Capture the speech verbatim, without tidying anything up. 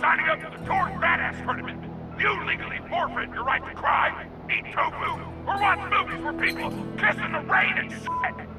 signing up to the Torch Badass Tournament. You legally forfeit your right to cry, eat tofu, or watch movies where people kiss in the rain and shit.